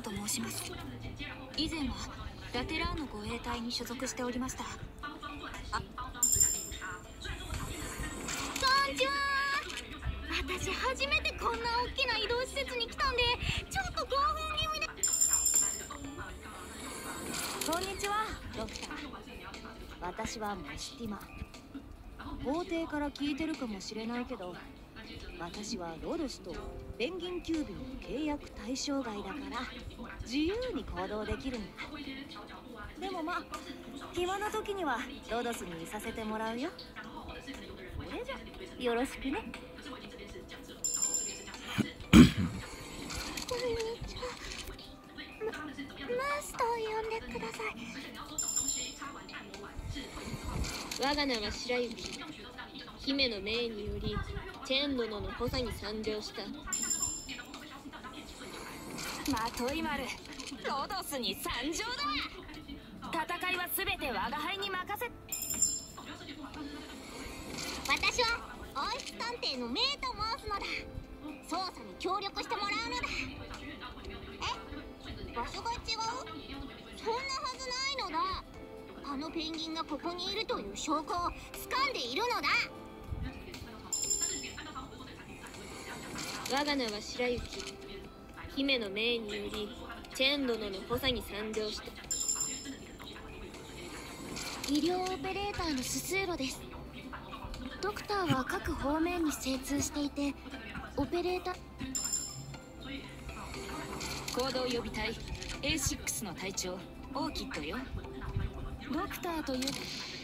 と申します。以前はラテラーノ護衛隊に所属しておりました。こんにちは。私初めてこんな大きな移動施設に来たんでちょっと興奮気味で。 こんにちは、ドクター。私はモシティマ。法廷から聞いてるかもしれないけど、私はロドスとペンギンキュービの契約対象外だから自由に行動できるんだ。でもまあ暇な時にはロドスにいさせてもらうよ。それじゃよろしくね。 こんにちは。マスターを呼んでください。 我が名は白雪。姫の命によりチェーン殿の補佐に参上した。 まとい丸、ロドスに参上だ。戦いはすべて我が輩に任せ。 私は王室探偵のメイと申すのだ。捜査に協力してもらうのだ。場所が違う？そんなはずないのだ。あのペンギンがここにいるという証拠を掴んでいるのだ。 我が名は白雪。姫の命によりチェーン殿の補佐に参上した。 医療オペレーターのススーロです。ドクターは各方面に精通していて、オペレーター行動予備隊 A6 の隊長オーキッドよ。ドクターという